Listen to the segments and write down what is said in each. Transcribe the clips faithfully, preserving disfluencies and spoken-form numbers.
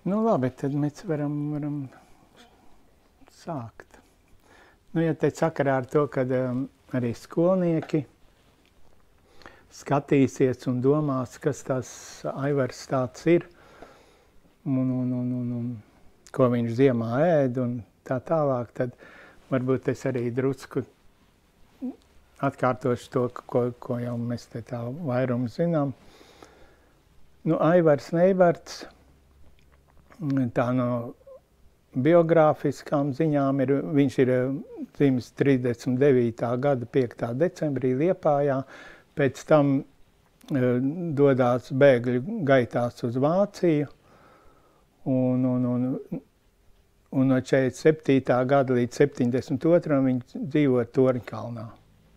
Nu labi, tad mēs varam, varam sākt. Nu, ja te sakarā ar to, kad um, arī skolnieki skatīsies un domās, kas tās Aivars tāds ir, un, un, un, un, un ko viņš ziemā ēd un tā tālāk, tad varbūt es arī drusku atkārtošu to, ko, ko jau mēs te tā vairumu zinām. Nu, Aivars Neibarts, tā no biogrāfiskām ziņām, ir, viņš ir dzimis trīsdesmit devītā gada piekta decembrī Liepājā, pēc tam uh, dodās bēgļu gaitās uz Vāciju, un, un, un, un no četrdesmit septītā gada līdz septiņdesmit otram viņš dzīvo Torņkalnā.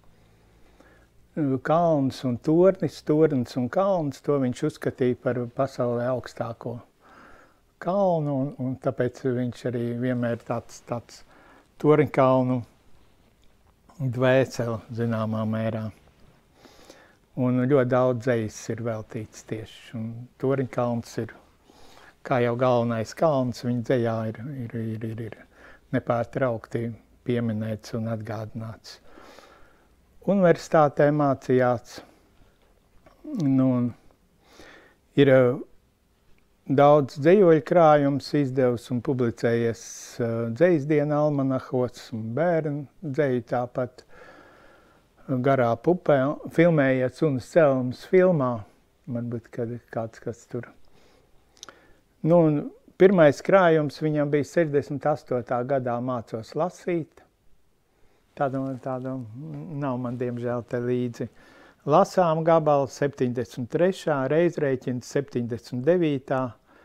Kalns un tornis, tornis un kalns, to viņš uzskatīja par pasaulē augstāko kalnu, un, un tāpēc viņš arī vienmēr tāds, tāds Torņkalnu dvēseli zināmā mērā. Un ļoti daudz dzejas ir veltīts tieši, un Torņkalns ir, kā jau galvenais kalns, viņa dzejā ir, ir, ir, ir, ir nepārtraukti pieminēts un atgādināts. Universitātē mācījās, nu, ir daudz dzejoļu krājums izdevis un publicējies uh, dzejasdienu almanahos un bērnu dzeju tāpat garā pupē, filmējies Unas Celmas filmā, varbūt, kad kāds, kas tur. Nu, un pirmais krājums viņam bija sešdesmit astotā gadā mācos lasīt. Tādu, tādu nav man, diemžēl, te līdzi. Lasām gabalu septiņdesmit trešā, reizrēķins septiņdesmit devītā,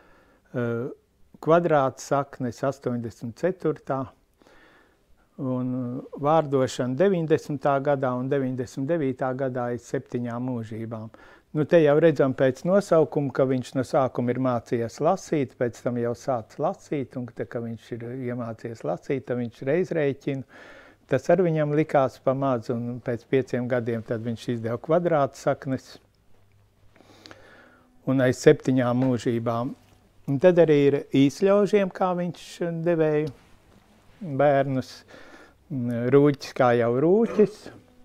kvadrāts saknes astoņdesmit ceturtā, un vārdošana deviņdesmitā gadā un deviņdesmit devītā gadā ir septiņām mūžībām. Nu, te jau redzam pēc nosaukuma, ka viņš no sākuma ir mācījies lasīt, pēc tam jau sāc lasīt, un te, ka viņš ir iemācījies lasīt, tad viņš reizrēķinu. Tas ar viņam likās pa maz, un pēc pieciem gadiem tad viņš izdeva kvadrātu saknes un aiz septiņām mūžībām. Un tad arī ir īsļaužiem, kā viņš devēja bērnus, rūķis kā jau rūķis.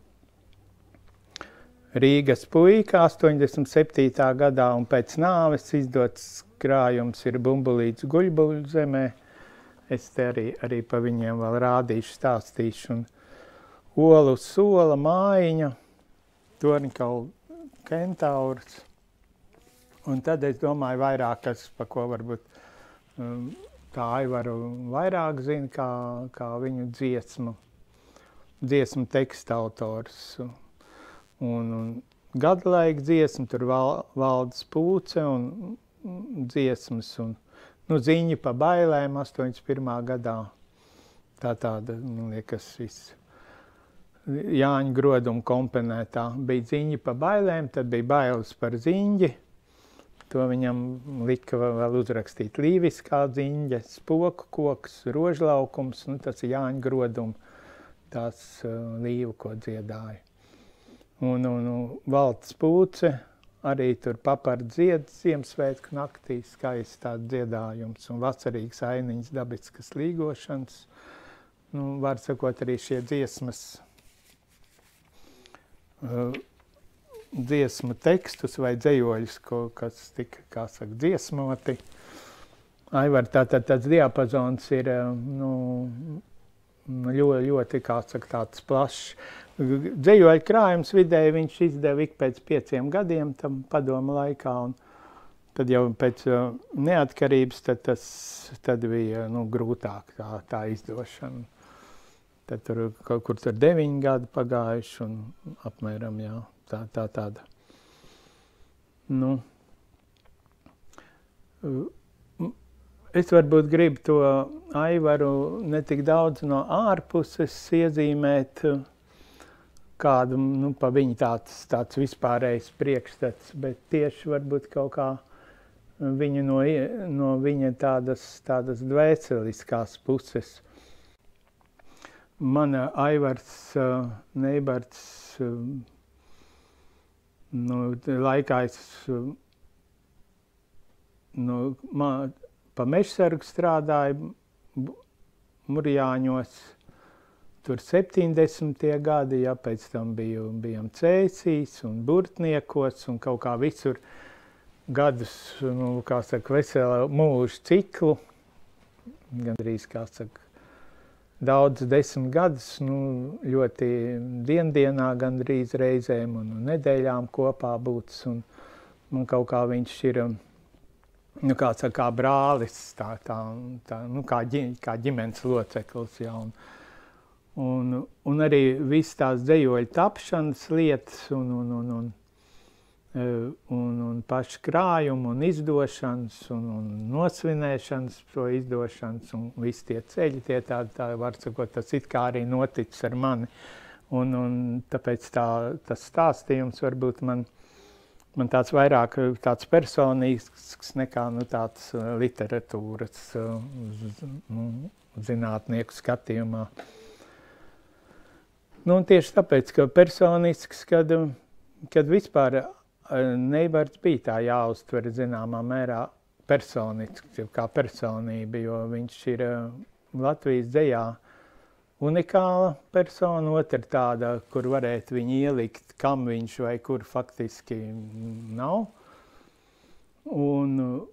Rīgas puika astoņdesmit septītā gadā un pēc nāves izdots krājums ir Bumbulīts Guļbuļu zemē. Es te arī, arī pa viņiem vēl rādīšu, stāstīšu. Un Olu sola, mājiņa, Torņkalu kentaurs. Un tad es domāju vairāk, kas, pa ko varbūt um, tā Aivaru vairāk zina, kā, kā viņu dziesmu, dziesmu teksta autors. Un, un gadlaika dziesma, tur val, Valdes Pūce un dziesmas un nu, Ziņa pa bailēm astoņdesmit pirmā gadā. Tā tāda, man liekas, viss. Jāņa Groduma komponētā bija Ziņa pa bailēm, tad bija Bailes par ziņģi. To viņam lika vēl uzrakstīt līviskā ziņģe, spoku koks, rožlaukums, nu tas ir Jāņa Groduma tās uh, līvu, ko dziedāja. Un, un, un Valdes Pūce, arī tur papar dzied Ziemassvētku naktī, skaists tāds dziedājums un vasarīgs ainiņas dabiskas līgošanas. Nu, var sakot, arī šie dziesmas, uh, dziesmu tekstus vai dzejoļus, ko, kas tika, kā saka, dziesmoti. Aivar, tātad tāds diapazons ir, nu, ļoti, ļoti, kā saka, tāds plašs. Dzejoļu krājums vidēji viņš izdeva ik pēc pieciem gadiem tam padoma laikā, un tad jau pēc uh, neatkarības tad tas tad bija nu, grūtāk tā, tā izdošana. Tad tur kaut kur tur deviņi gadi pagājuši un apmēram jā, tā, tā tāda. Nu, es varbūt gribu to Aivaru ne tik daudz no ārpuses iezīmēt, kādu, nu, pa viņu tāds, tāds vispārējs priekšstats, bet tieši varbūt kaut kā viņu no, no viņa tādas, tādas dvēseliskās puses. Mana Aivars uh, Neibarts, uh, nu, laikā es uh, nu, mā, pa mežsargu strādāju Murjāņos, tur septiņdesmitie gadi, ja, pēc tam biju, bijām Cēsīs un Burtniekos un kaut kā visur gadus, nu, kā saka, veselu mūžu ciklu, gandrīz, kā saka, daudz desmit gadus, nu, ļoti diendienā gandrīz reizēm un nedēļām kopā būts, un man kaut kā viņš ir, nu, kā saka, kā brālis, tā, tā, tā, nu, kā, ģi, kā ģimenes loceklis, ja, un, un, un arī viss tās dejoļu tapšanas lietas un, un, un, un, un, un paši krājumi un izdošanas un, un nosvinēšanas to izdošanas un visi tie ceļi, tie tā, tā var sakot, tas it kā arī noticis ar mani. Un, un tāpēc tā, tas stāstījums varbūt man, man tāds vairāk tāds personīgs nekā nu, tāds literatūras nu, zinātnieku skatījumā. Nu, un tieši tāpēc, ka personisks, kad, kad vispār Neibarts bija tā jāuztver zināmā mērā personisks, kā personība, jo viņš ir Latvijas dzejā unikāla persona, otra tāda, kur varētu viņu ielikt, kam viņš vai kur faktiski nav. Un,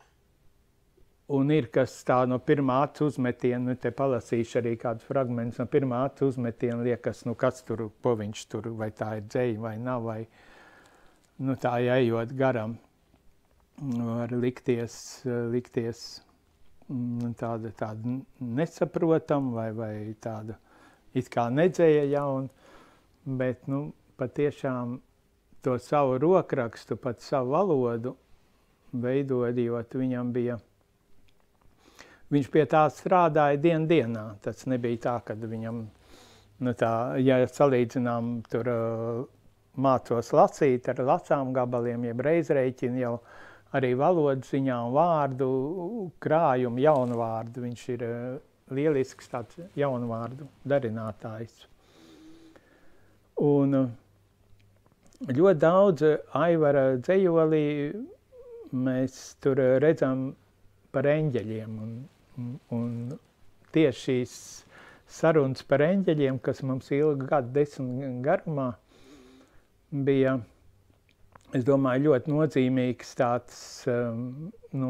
un ir kas tā no pirmā acu uzmetiena, nu te palasīšu arī kādu fragmentu, no pirmā acu uzmetiena liekas, nu kas tur, ko viņš tur, vai tā ir dzeja vai nav, vai nu tā ejot garam, var likties, likties tāda, tāda nesaprotam vai, vai tāda it kā nedzēja jauna, bet nu, patiešām to savu rokrakstu, pat savu valodu veidojot, viņam bija, viņš pie tā strādāja dien dienā. Tas nebija tā, kad viņam, nu tā, ja salīdzinām tur mācos lasīt ar lacām gabaliem, jeb reizreiķinu jau arī valodas ziņā un vārdu krājumu, jaunu vārdu. Viņš ir lielisks tāds jaunu vārdu darinātājs. Un ļoti daudz Aivara dzejolī mēs tur redzam par eņģeļiem. Un, un, un tieši šīs sarunas par eņģeļiem, kas mums ilgu gadu desmit garumā, bija, es domāju, ļoti nozīmīgs tāds, um, nu,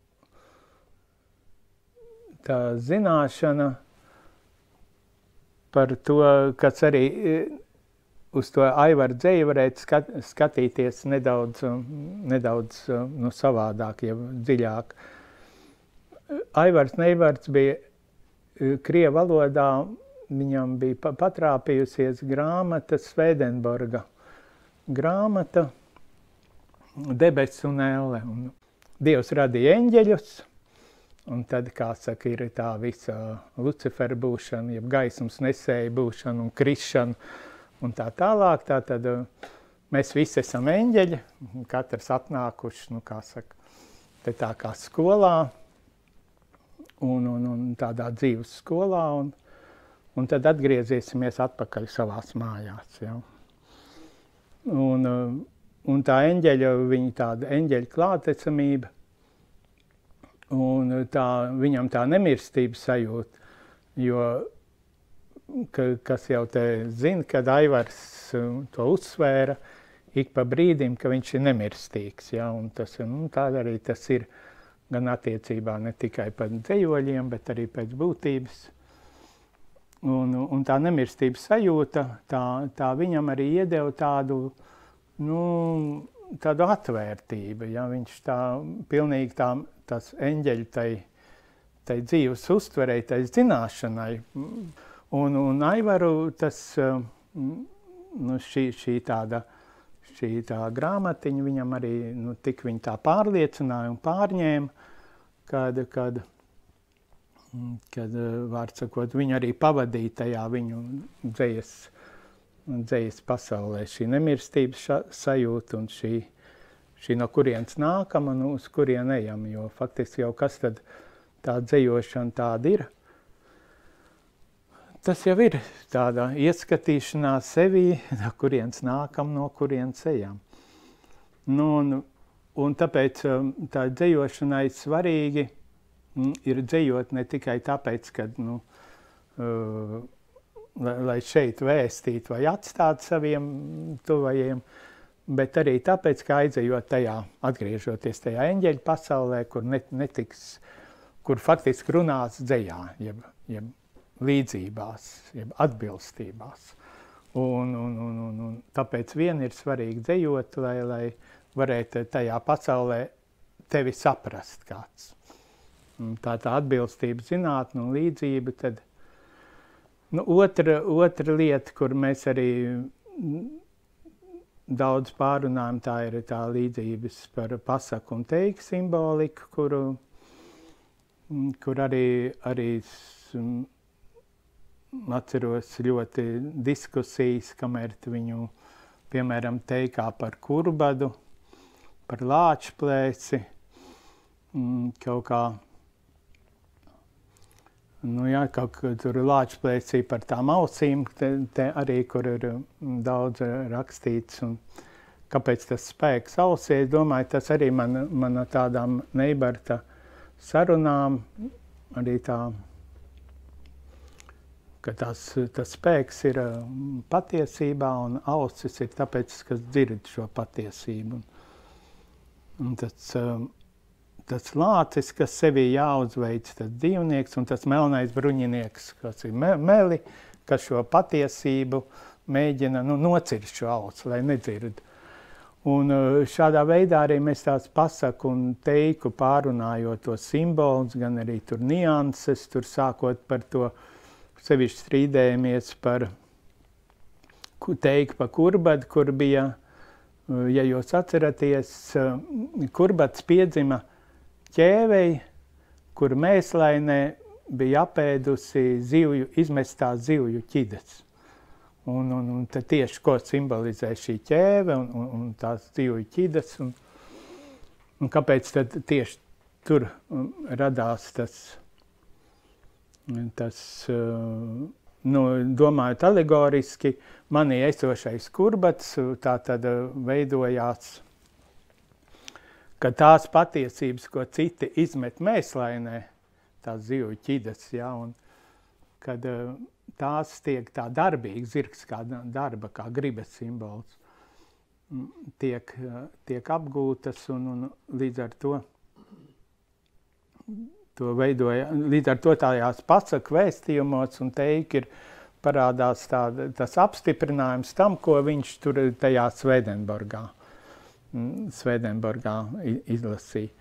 tā zināšana par to, kas arī uz to Aivaru dzeju varētu skat, skatīties nedaudz, nedaudz nu, savādāk, ja dziļāk. Aivars Neibarts bija krievu valodā, viņam bija patrāpījusies grāmata Svēdenborga. Grāmata Debesis un elle. Un Dievs radīja eņģeļus, un tad, kā saka, ir tā visa Lucifera būšana, jeb gaismas nesēja būšana un krišana, un tā tālāk. Tā tad mēs visi esam eņģeļi, katrs atnākuši, nu, kā saka, te tā kā skolā, un, un, un tādā dzīves skolā, un, un tad atgriezīsimies atpakaļ savās mājās, ja. Un, un tā eņģeļa, viņa tāda eņģeļa klātecamība, un tā, viņam tā nemirstības sajūta, jo, ka, kas jau te zina, kad Aivars to uzsvēra, ik pa brīdim, ka viņš ir nemirstīgs, ja, un tas, nu, tā arī tas ir gan attiecībā ne tikai par dzejoļiem, bet arī pēc būtības. Un, un tā nemirstības sajūta, tā, tā viņam arī iedeva tādu, nu, tādu atvērtību, ja, viņš tā pilnīgi tā, tas eņģeļi tai, tai dzīves uztverei, tai zināšanai. Un, un Aivaru tas, nu, šī, šī tāda, šī tā grāmatiņa viņam arī, nu, tik viņa tā pārliecināja un pārņēma, kad, kad, kad, vārds sakot, viņu arī pavadīja tajā viņu dzejas, dzejas pasaulē. Šī nemirstības ša, sajūta un šī, šī no kurienes nākam un uz kurien ejam, jo faktiski jau kas tad tā dzejošana tāda ir. Tas jau ir tāda ieskatīšanās sevī, no kurienes nākam, no kurienes ejam. Nu, un, un tāpēc tā dzejošanai svarīgi ir dzejot ne tikai tāpēc, ka, nu, uh, lai, lai šeit vēstītu vai atstātu saviem tuvajiem, bet arī tāpēc, ka aizejot tajā, atgriežoties tajā eņģeļu pasaulē, kur net, netiks, kur faktiski runās dzejā, jeb, jeb līdzībās, jeb atbilstībās. Un, un, un, un, un tāpēc vien ir svarīgi dzejot, lai, lai varētu tajā pasaulē tevi saprast kāds. Un tā tā atbilstība zinātne un līdzība, tad nu, otra, otra lieta, kur mēs arī daudz pārunājam, tā ir tā līdzības par pasaku un teiku simboliku, kuru, kur arī, arī atceros ļoti diskusijas, kamēr viņu, piemēram, teikā par kurbadu, par lāčplēsi, kaut kā, nu jā, kaut kā tur lāčplēsī par tām ausīm, te, te arī, kur ir daudz rakstīts, un kāpēc tas spēks ausī, es domāju, tas arī man, man tādām Neibarta sarunām, arī tā, ka tās, tas spēks ir patiesībā un ausis ir tāpēc, kas dzird šo patiesību. Un tas, tas lācis, kas sevī jāuzveic, tas dzīvnieks un tas melnais bruņinieks, kas ir me meli, kas šo patiesību mēģina nu, nocirst šo ausi, lai nedzird. Un šādā veidā arī mēs tās pasaku un teiku pārunājot to simbolus, gan arī tur nianses, tur sākot par to, sevišķi strīdējamies par teiku pa kurbadu, kur bija, ja jūs atceraties, kurbats piedzima ķēvei, kur mēslainē bija apēdusi zivju, izmestās zivju ķidas. Un, un, un tad tieši, ko simbolizē šī ķēve un, un, un tās zivju ķidas, un, un kāpēc tad tieši tur radās tas, tas, nu, domājot alegoriski, manī esošais kurbats, tā tad veidojās, ka tās patiesības, ko citi izmet mēslainē, tās zivju ķidas, ja, un kad tās tiek tā darbīgi, zirgs kā darba, kā gribas simbols, tiek, tiek apgūtas un, un līdz ar to To veidoja, līdz ar to tājās pasaku vēstījumos un teiki ir parādās tā, tas apstiprinājums tam, ko viņš tur tajā Svēdenborgā, Svēdenborgā izlasīja.